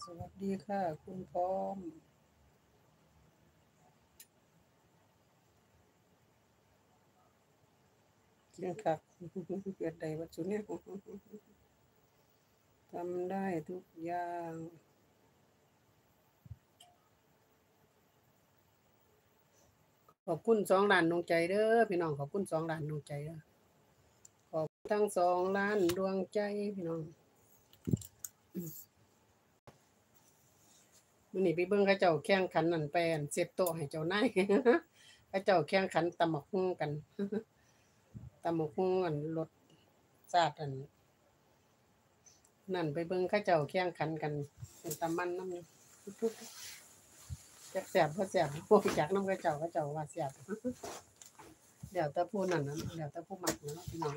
สวัสดีค่ะคุณพร้อมกินคักเกิดใดวัดสุเนี่ยทำได้ทุกอย่างขอบคุณ2 ล้านดวงใจเด้อพี่น้องขอบคุณ2 ล้านดวงใจเด้อขอบคุณทั้ง2 ล้านดวงใจพี่น้องมื้อนี้ไปเบิ่งเขาเจ้าแข่งขันนั่นไปอั่นเซตโต๊ะให้เจ้านายเขาเจ้าแข่งขันตำบักหุ่งกันตำบักหุ่งอันรสชาติอันนั่นไปเบิ่งเขาเจ้าแข่งขันกันเป็นตามันนำอยู่จักแซ่บบ่แซ่บบ่รู้จักนำเขาเจ้าว่าแซ่บแล้วแต่ผู้นั้นน่ะแล้วแต่ผู้มักเนาะพี่น้อง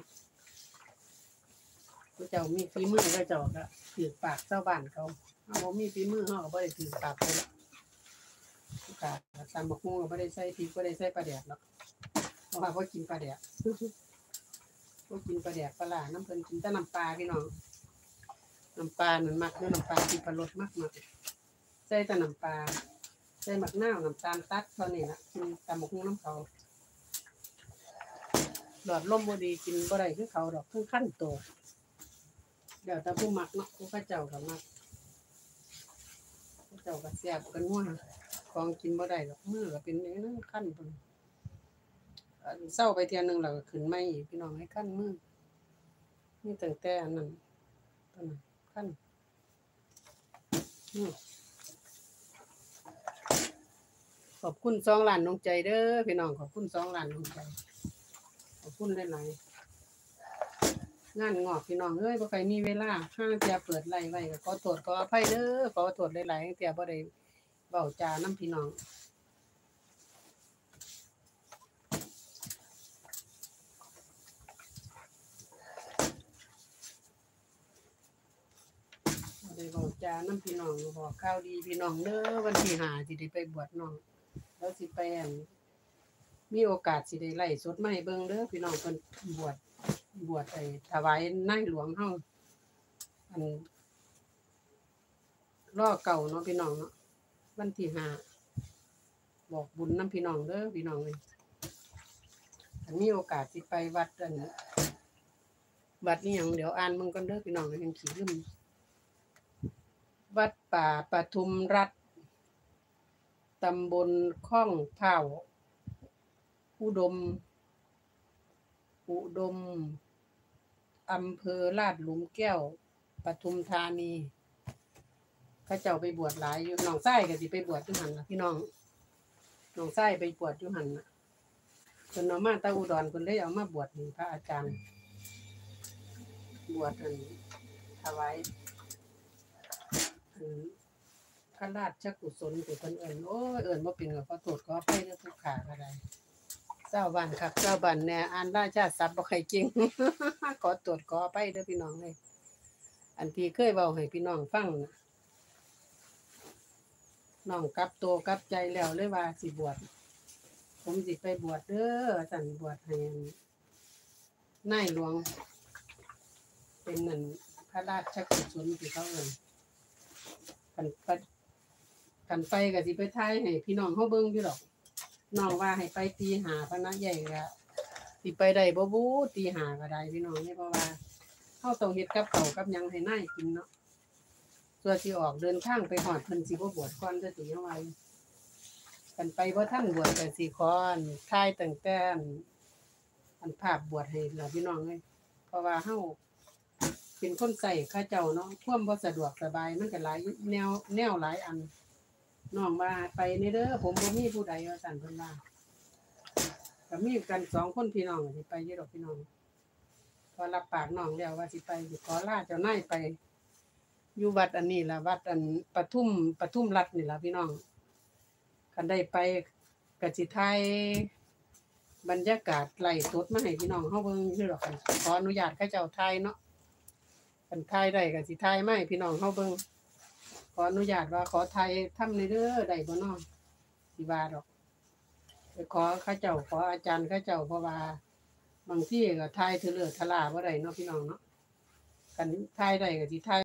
เขาเจ้ามีฝีมือเขาเจ้าก็ถูกปากชาวบ้านเขาเฮาบ่มีฝีมือเฮาก็บ่ได้ถูกปากเขาค่ะตำบักหุ่งก็บ่ได้ใส่พริกบ่ได้ใส่ปลาแดกหรอกเพราะว่าบ่กินปลาแดกบ่กินปลาแดกปลาร้านำเพิ่นกินแต่น้ำปลาพี่น้องน้ำปลานั่นมักเด้อน้ำปลาที่ปลารสมักใส่แต่น้ำปลาใส่มะนาวน้ำตาลตัดเท่านี้ล่ะกินตำบักหุ่งนำเขาหลอดลมบ่ดีกินบ่ได้คือเขาดอกคือคันโตแล้วแต่ผู้มักเนาะผู้เขาเจ้าก็มักเขาเจ้าก็แซ่บกันนัวของกินบ่ได้ดอกมื้อก็เป็นอย่างนั้นคันเพิ่นเซาไปเที่ยนึงแล้วก็ขึ้นใหม่อีกพี่น้องให้คันมือมีตั้งแต่อันนั้นตอนนั้นคันอือขอบคุณ2 ล้านดวงใจเด้อพี่น้องขอบคุณ2 ล้านดวงใจขอบคุณหลายๆงานงอกพี่น้องเอ้ยบ่ค่อยมีเวลาห่าเที่ยเปิดไลฟ์ไว้ก็ขอโทษขออภัยเด้อขอโทษหลายๆเที่ยบ่ได้เว้าจานำพี่น้องบ่ได้เว้าจานำพี่น้องบอกข่าวดีพี่น้องเด้อวันที่5สิได้ไปบวชน้องแล้วสิไปอั่นมีโอกาสสิได้ไลฟ์สดมาให้เบิ่งเด้อพี่น้องเพิ่นบวชไอ้ถวายในหลวงเฮาอันรอเก่าเนาะพี่น้องเนาะวันที่5บอกบุญนำพี่น้องเด้อพี่น้องเอ้ยคันมีโอกาสสิไปวัดอันวัดอิหยังเดี๋ยวอ่านเบิ่งก่อนเด้อพี่น้องยังขี้ลืมวัดป่าปทุมรัฐตำบลข้องเถ้าอุดมอำเภอลาดหลุมแก้วปทุมธานีเขาเจ้าไปบวชหลายอยู่น้องชายก็สิไปบวชอยู่หั่นล่ะพี่น้องน้องชายไปบวชอยู่หั่นน่ะเพิ่นเอามาแต่อุดรเพิ่นเลยเอามาบวชนี่พระอาจารย์บวชอันถวายอันพระราชกุศลที่เพิ่นเอิ้นโอ้ยเอิ้นบ่เป็นก็ขอโทษขออภัยเด้อทุกข้าก็ได้ชาวบ้านคักชาวบ้านแหน่อ่านราชาศัพท์บ่ค่อยเก่งขอโทษขออภัยเด้อพี่น้องเอ้ยอันที่เคยเว้าให้พี่น้องฟังน่ะน้องกลับตัวกลับใจแล้วเลยว่าสิบวชผมสิไปบวชเด้อว่าซั่นบวชให้นายหลวงเป็นนั่นพระราชกุศลที่เขาเอิ้นคันไปก็สิไปถ่ายให้พี่น้องเฮาเบิ่งอยู่ดอกน้องว่าให้ไปตี 5พะนะใหญ่ก็สิไปได้บ่บุตี 5ก็ได้พี่น้องนี่เพราะว่าเฮาต้องเฮ็ดกับข้าวกับหยังให้นายกินเนาะสั่วสิออกเดินทางไปฮอดเพิ่นสิบ่บวชก่อนเด้อติเฮาว่าคันไปบ่ทันบวชก็สิขออั่นถ่ายตั้งแต่อันภาพบวชให้ล่ะพี่น้องเอ้ยเพราะว่าเฮาเป็นคนใช้เขาเจ้าเนาะความบ่สะดวกสบายมันก็หลายแนวหลายอันน้องว่าไปนี่เด้อผมบ่มีผู้ใดว่าซั่นเพิ่นว่าก็มีกัน2คนพี่น้องสิไปอยู่ดอกพี่น้องพอรับปากน้องแล้วว่าสิไปสิขอลาเจ้านายไปอยู่วัดอันนี้ล่ะวัดอันปทุมรัฐนี่ล่ะพี่น้องคันได้ไปก็สิถ่ายบรรยากาศไลฟ์สดมาให้พี่น้องเฮาเบิ่งอยู่ดอกคันขออนุญาตเขาเจ้าถ่ายเนาะคันถ่ายได้ก็สิถ่ายมาให้พี่น้องเฮาเบิ่งขออนุญาตว่าขอถ่ายทำหน่อยเด้อได้บ่น้อสิว่าดอกไปขอเขาเจ้าขออาจารย์เขาเจ้าเพราะว่าบางทีก็ถ่ายเทื่อเลอะทะล่าบ่ได้เนาะพี่น้องเนาะคันถ่ายได้ก็สิถ่าย